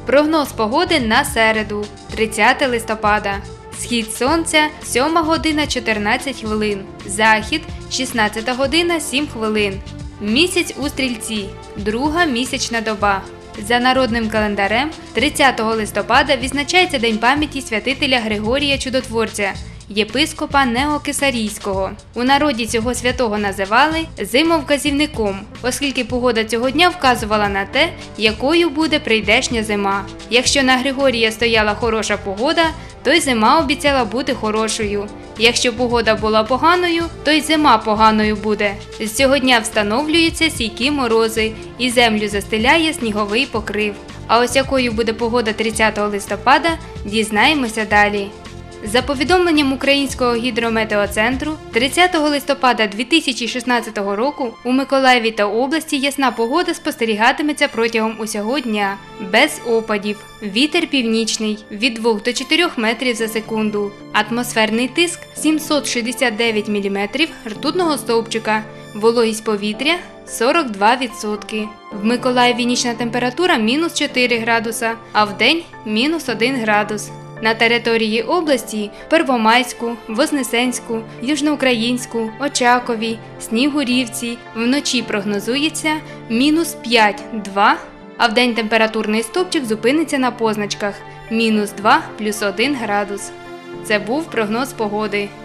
Прогноз погоди на середу, 30 листопада. Схід сонця – 7 година 14 хвилин, захід – 16 година 7 хвилин. Місяць у Стрільці, друга місячна доба. За народним календарем 30 листопада відзначається День пам'яті святителя Григорія Чудотворця, єпископа Неокесарійського. У народі цього святого називали зимовказівником, оскільки погода цього дня вказувала на те, якою буде прийдешня зима. Якщо на Григорія стояла хороша погода, то й зима обіцяла бути хорошою. Якщо погода була поганою, то й зима поганою буде. З цього дня встановлюються стійкі морози і землю застеляє сніговий покрив. А ось якою буде погода 30 листопада, дізнаємося далі. За повідомленням Українського гідрометеоцентру, 30 листопада 2016 року у Миколаєві та області ясна погода спостерігатиметься протягом усього дня, без опадів. Вітер північний від 2 до 4 метрів за секунду. Атмосферний тиск 769 мм ртутного стовпчика. Вологість повітря 42%. В Миколаєві нічна температура мінус 4 градуса, а вдень мінус 1 градус. На території області – Первомайську, Вознесенську, Южноукраїнську, Очакові, Снігурівці вночі прогнозується мінус 5-2, а вдень температурний стовпчик зупиниться на позначках мінус 2 плюс 1 градус. Це був прогноз погоди.